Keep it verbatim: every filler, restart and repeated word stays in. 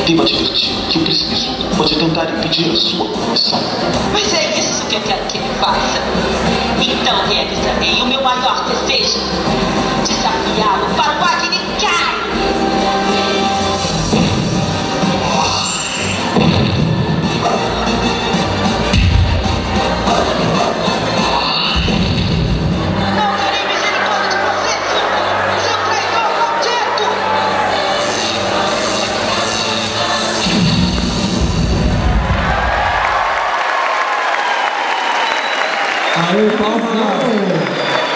Devo advertir que o precipicio pode tentar impedir a sua conversão. Mas é isso que eu quero que ele faça. Então realizarei o meu maior desejo: desafiá-lo para o Agnicai. Não darei misericórdia de você, seu, seu traidor maldito! Aê, palma!